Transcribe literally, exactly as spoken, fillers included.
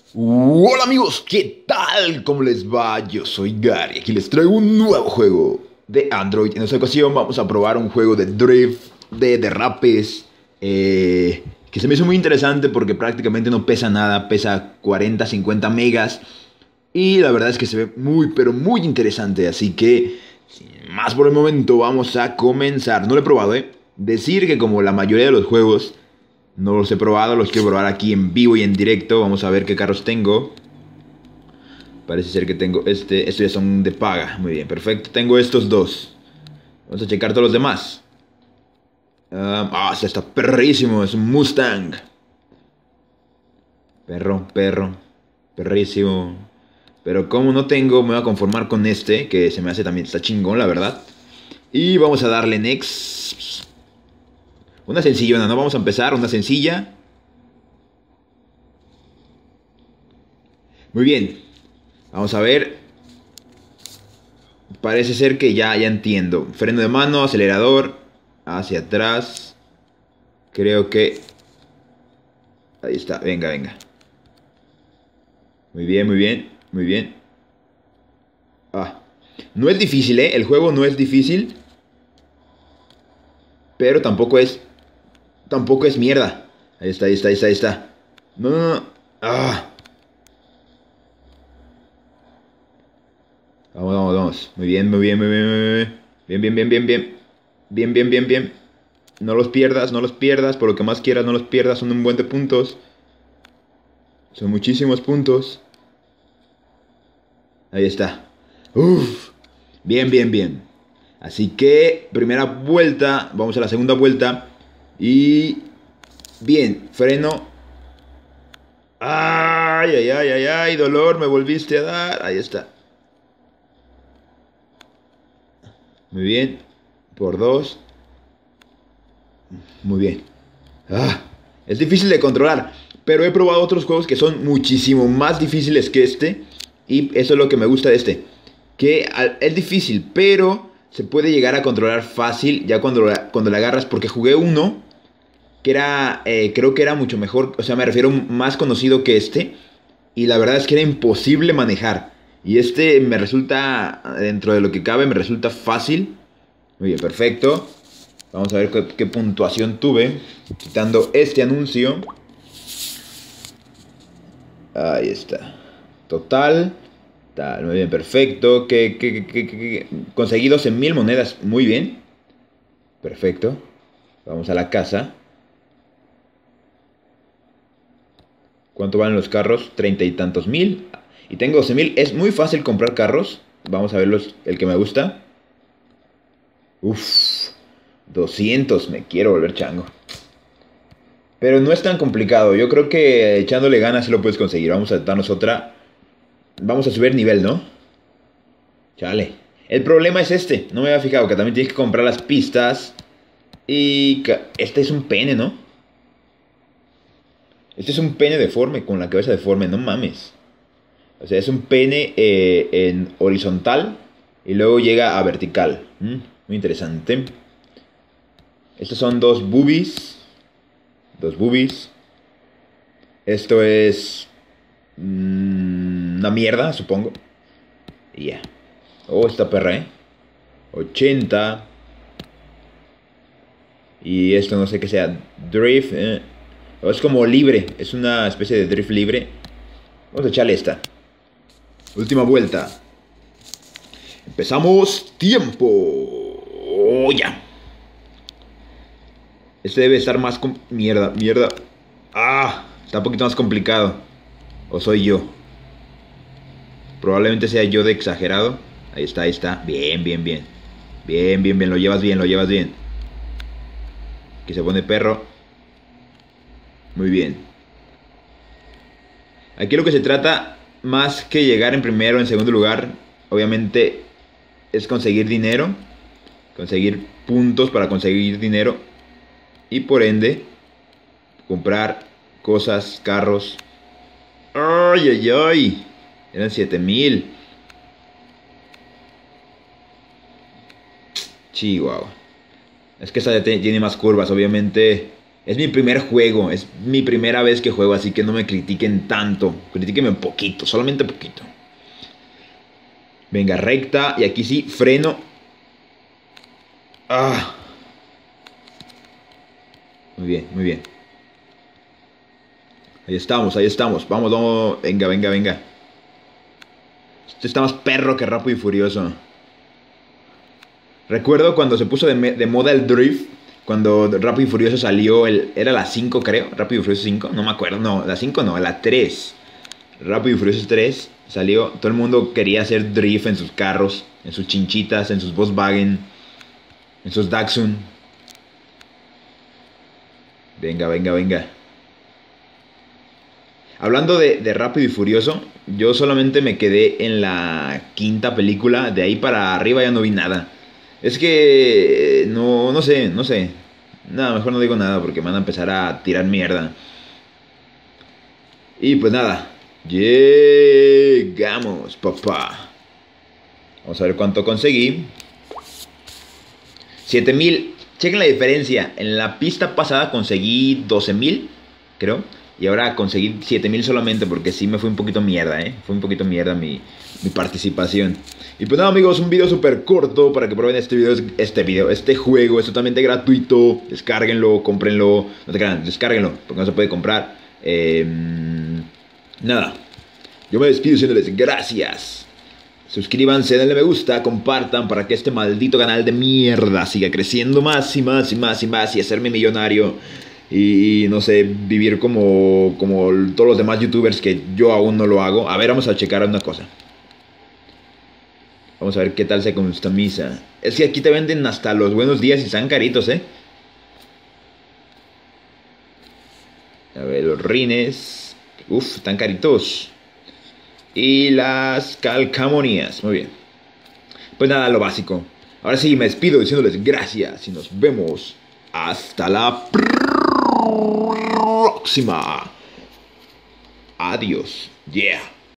Hola amigos, ¿qué tal? ¿Cómo les va? Yo soy Gary, aquí les traigo un nuevo juego de Android. En esta ocasión vamos a probar un juego de drift, de derrapes, eh, que se me hizo muy interesante porque prácticamente no pesa nada, pesa cuarenta, cincuenta megas. Y la verdad es que se ve muy, pero muy interesante, así que, sin más por el momento, vamos a comenzar. No lo he probado, ¿eh? Decir que como la mayoría de los juegos no los he probado, los quiero probar aquí en vivo y en directo. Vamos a ver qué carros tengo. Parece ser que tengo este. Estos ya son de paga. Muy bien, perfecto. Tengo estos dos. Vamos a checar todos los demás. Um, ah, este está perrísimo. Es un Mustang. Perro, perro. Perrísimo. Pero como no tengo, me voy a conformar con este. Que se me hace también. Está chingón, la verdad. Y vamos a darle next. Una sencillona, ¿no? Vamos a empezar. Una sencilla. Muy bien. Vamos a ver. Parece ser que ya, ya entiendo. Freno de mano, acelerador. Hacia atrás. Creo que... Ahí está, venga, venga. Muy bien, muy bien, muy bien. Ah. No es difícil, ¿eh? El juego no es difícil. Pero tampoco es... Tampoco es mierda. Ahí está, ahí está, ahí está, ahí está. No, no, no. Ah. Vamos, vamos, vamos. Muy bien, muy bien, muy bien, muy bien. Bien, bien, bien, bien, bien. Bien, bien, bien, bien. No los pierdas, no los pierdas. Por lo que más quieras, no los pierdas. Son un buen de puntos. Son muchísimos puntos. Ahí está. Uf. Bien, bien, bien. Así que, primera vuelta. Vamos a la segunda vuelta. Y... Bien, freno. Ay, ay, ay, ay, ay. Dolor, me volviste a dar. Ahí está. Muy bien. Por dos. Muy bien. Ah, es difícil de controlar. Pero he probado otros juegos que son muchísimo más difíciles que este. Y eso es lo que me gusta de este. Que es difícil, pero se puede llegar a controlar fácil ya cuando, la, cuando la agarras. Porque jugué uno que era, eh, creo que era mucho mejor. O sea, me refiero más conocido que este. Y la verdad es que era imposible manejar. Y este me resulta, dentro de lo que cabe, me resulta fácil. Muy bien, perfecto. Vamos a ver qué, qué puntuación tuve. Quitando este anuncio. Ahí está. Total. Tal, muy bien, perfecto. Que, que, que, que, que- Conseguí doce mil monedas. Muy bien. Perfecto. Vamos a la casa. ¿Cuánto valen los carros? Treinta y tantos mil. Y tengo doce mil. Es muy fácil comprar carros. Vamos a ver los, el que me gusta. Uf. doscientos. Me quiero volver chango. Pero no es tan complicado. Yo creo que echándole ganas sí lo puedes conseguir. Vamos a darnos otra. Vamos a subir nivel, ¿no? Chale. El problema es este. No me había fijado que también tienes que comprar las pistas. Y... Este es un pene, ¿no? Este es un pene deforme, con la cabeza deforme. No mames. O sea, es un pene eh, en horizontal. Y luego llega a vertical. Mm, muy interesante. Estos son dos boobies. Dos boobies. Esto es... mmm, una mierda, supongo. Y ya. Oh, esta perra, ¿eh? ochenta. Y esto no sé qué sea. Drift. Eh. Oh, es como libre. Es una especie de drift libre. Vamos a echarle esta. Última vuelta. Empezamos. Tiempo. Oh, ya. Este debe estar más... Com mierda, mierda. Ah, está un poquito más complicado. O soy yo. Probablemente sea yo de exagerado. Ahí está, ahí está. Bien, bien, bien. Bien, bien, bien. Lo llevas bien, lo llevas bien. Aquí se pone perro. Muy bien. Aquí lo que se trata, más que llegar en primero o en segundo lugar, obviamente es conseguir dinero. Conseguir puntos para conseguir dinero. Y por ende, comprar cosas, carros. ¡Ay, ay, ay! Eran siete mil. Chihuahua. Es que esta ya tiene más curvas, obviamente. Es mi primer juego, es mi primera vez que juego, así que no me critiquen tanto. Critíquenme un poquito, solamente poquito. Venga, recta, y aquí sí, freno. Ah. Muy bien, muy bien. Ahí estamos, ahí estamos. Vamos, vamos. Venga, venga, venga. Este está más perro que Rápido y Furioso. Recuerdo cuando se puso de, de moda el drift. Cuando Rápido y Furioso salió, el, era la cinco creo. Rápido y Furioso cinco, no me acuerdo. No, la cinco no, la tres. Rápido y Furioso tres salió. Todo el mundo quería hacer drift en sus carros, en sus chinchitas, en sus Volkswagen, en sus Datsun. Venga, venga, venga. Hablando de, de Rápido y Furioso, yo solamente me quedé en la quinta película. De ahí para arriba ya no vi nada. Es que no, no sé, no sé. Nada, mejor no digo nada porque me van a empezar a tirar mierda. Y pues nada, llegamos, papá. Vamos a ver cuánto conseguí. siete mil. Chequen la diferencia. En la pista pasada conseguí doce mil, creo. Y ahora conseguí siete mil solamente porque sí me fue un poquito mierda, ¿eh? Fue un poquito mierda mi, mi participación. Y pues nada, amigos, un video súper corto para que prueben este video, este video, este juego. Es totalmente gratuito. Descárguenlo, cómprenlo. No te crean, descárguenlo porque no se puede comprar. Eh, nada. Yo me despido diciéndoles gracias. Suscríbanse, denle me gusta, compartan para que este maldito canal de mierda siga creciendo más y más y más y más y hacerme millonario. Y, y no sé, vivir como, como todos los demás youtubers que yo aún no lo hago. A ver, vamos a checar una cosa. Vamos a ver qué tal se customiza. Es que aquí te venden hasta los buenos días y están caritos, ¿eh? A ver, los rines. Uf, están caritos. Y las calcamonías. Muy bien. Pues nada, lo básico. Ahora sí, me despido diciéndoles gracias y nos vemos hasta la próxima. Adiós. Yeah.